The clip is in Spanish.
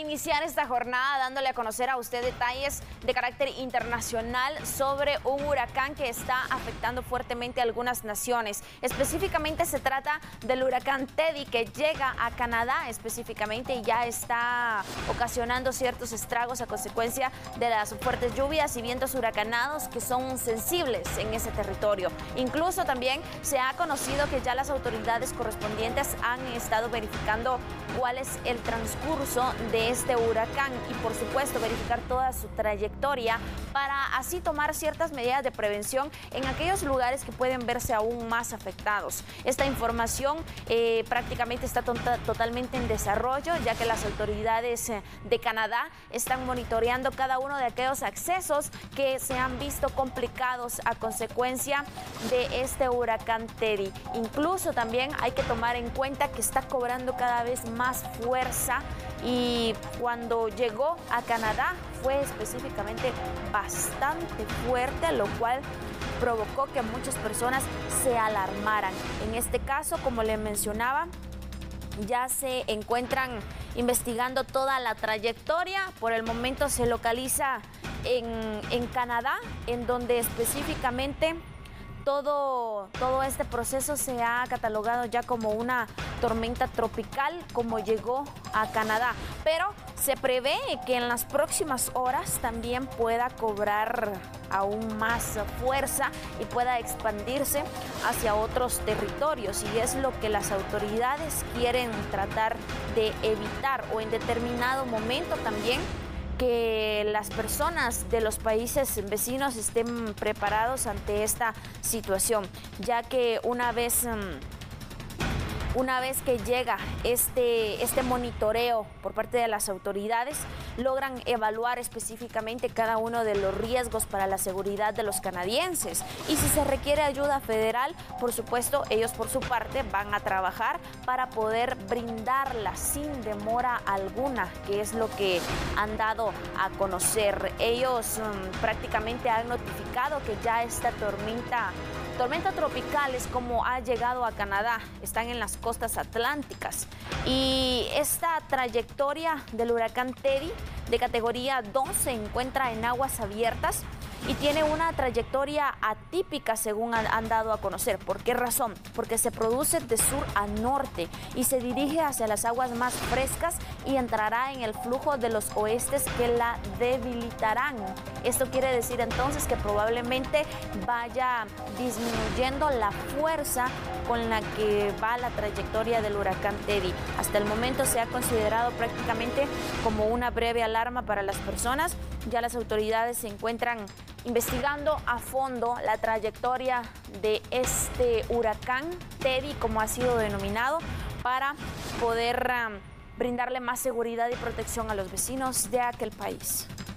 iniciar esta jornada dándole a conocer a usted detalles de carácter internacional sobre un huracán que está afectando fuertemente a algunas naciones. Específicamente se trata del huracán Teddy, que llega a Canadá específicamente y ya está ocasionando ciertos estragos a consecuencia de las fuertes lluvias y vientos huracanados que son sensibles en ese territorio. Incluso también se ha conocido que ya las autoridades correspondientes han estado verificando cuál es el transcurso de este huracán y por supuesto verificar toda su trayectoria para así tomar ciertas medidas de prevención en aquellos lugares que pueden verse aún más afectados. Esta información prácticamente está totalmente en desarrollo, ya que las autoridades de Canadá están monitoreando cada uno de aquellos accesos que se han visto complicados a consecuencia de este huracán Teddy. Incluso también hay que tomar en cuenta que está cobrando cada vez más fuerza y cuando llegó a Canadá fue específicamente bastante fuerte, lo cual provocó que muchas personas se alarmaran. En este caso, como le mencionaba, ya se encuentran investigando toda la trayectoria. Por el momento se localiza en Canadá, en donde específicamente todo este proceso se ha catalogado ya como una tormenta tropical, como llegó a Canadá. Pero se prevé que en las próximas horas también pueda cobrar aún más fuerza y pueda expandirse hacia otros territorios. Y es lo que las autoridades quieren tratar de evitar, o en determinado momento también que las personas de los países vecinos estén preparados ante esta situación, ya que una vez que llega este monitoreo por parte de las autoridades, logran evaluar específicamente cada uno de los riesgos para la seguridad de los canadienses. Y si se requiere ayuda federal, por supuesto, ellos por su parte van a trabajar para poder brindarla sin demora alguna, que es lo que han dado a conocer. Ellos prácticamente han notificado que ya esta tormenta tropical es como ha llegado a Canadá, están en las costas atlánticas. Y esta trayectoria del huracán Teddy de categoría 2 se encuentra en aguas abiertas y tiene una trayectoria atípica, según han dado a conocer. ¿Por qué razón? Porque se produce de sur a norte y se dirige hacia las aguas más frescas y entrará en el flujo de los oestes que la debilitarán. Esto quiere decir entonces que probablemente vaya disminuyendo la fuerza con la que va la trayectoria del huracán Teddy. Hasta el momento se ha considerado prácticamente como una breve alarma para las personas. Ya las autoridades se encuentran investigando a fondo la trayectoria de este huracán Teddy, como ha sido denominado, para poder brindarle más seguridad y protección a los vecinos de aquel país.